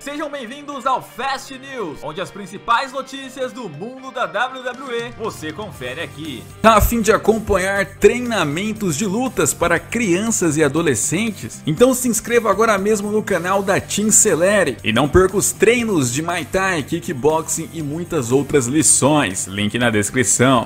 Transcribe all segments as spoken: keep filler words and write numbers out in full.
Sejam bem-vindos ao Fast News, onde as principais notícias do mundo da W W E você confere aqui. Tá a fim de acompanhar treinamentos de lutas para crianças e adolescentes? Então se inscreva agora mesmo no canal da Team Celere e não perca os treinos de Muay Thai, Kickboxing e muitas outras lições. Link na descrição.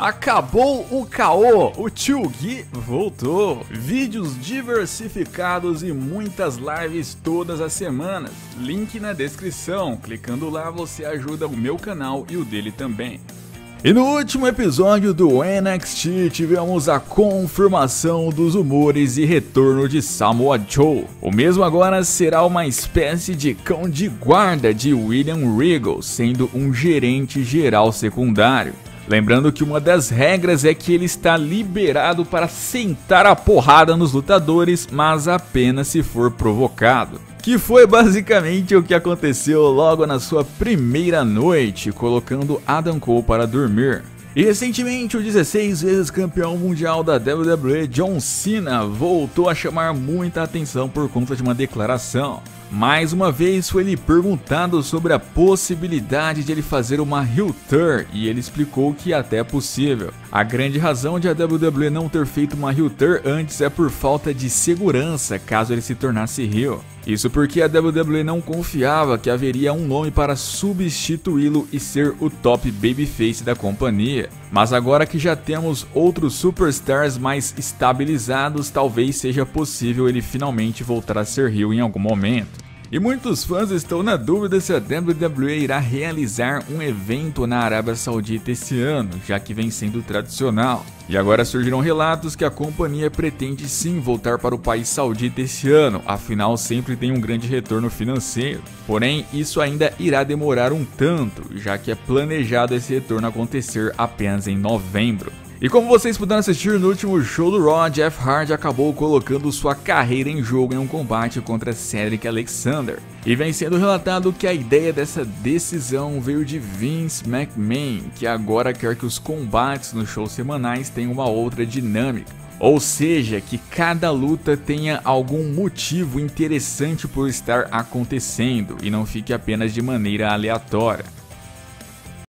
Acabou o caô, o Tio Gui voltou, vídeos diversificados e muitas lives todas as semanas, link na descrição, clicando lá você ajuda o meu canal e o dele também. E no último episódio do N X T tivemos a confirmação dos rumores e retorno de Samoa Joe. O mesmo agora será uma espécie de cão de guarda de William Regal, sendo um gerente geral secundário. Lembrando que uma das regras é que ele está liberado para sentar a porrada nos lutadores, mas apenas se for provocado. Que foi basicamente o que aconteceu logo na sua primeira noite, colocando Adam Cole para dormir. E recentemente o dezesseis vezes campeão mundial da W W E, John Cena, voltou a chamar muita atenção por conta de uma declaração. Mais uma vez foi lhe perguntado sobre a possibilidade de ele fazer uma heel turn e ele explicou que até é possível. A grande razão de a W W E não ter feito uma heel turn antes é por falta de segurança caso ele se tornasse heel. Isso porque a W W E não confiava que haveria um nome para substituí-lo e ser o top babyface da companhia. Mas agora que já temos outros superstars mais estabilizados, talvez seja possível ele finalmente voltar a ser heel em algum momento. E muitos fãs estão na dúvida se a W W E irá realizar um evento na Arábia Saudita esse ano, já que vem sendo tradicional. E agora surgiram relatos que a companhia pretende sim voltar para o país saudita esse ano, afinal sempre tem um grande retorno financeiro. Porém, isso ainda irá demorar um tanto, já que é planejado esse retorno acontecer apenas em novembro. E como vocês puderam assistir no último show do Raw, Jeff Hardy acabou colocando sua carreira em jogo em um combate contra Cedric Alexander. E vem sendo relatado que a ideia dessa decisão veio de Vince McMahon, que agora quer que os combates nos shows semanais tenham uma outra dinâmica. Ou seja, que cada luta tenha algum motivo interessante por estar acontecendo e não fique apenas de maneira aleatória.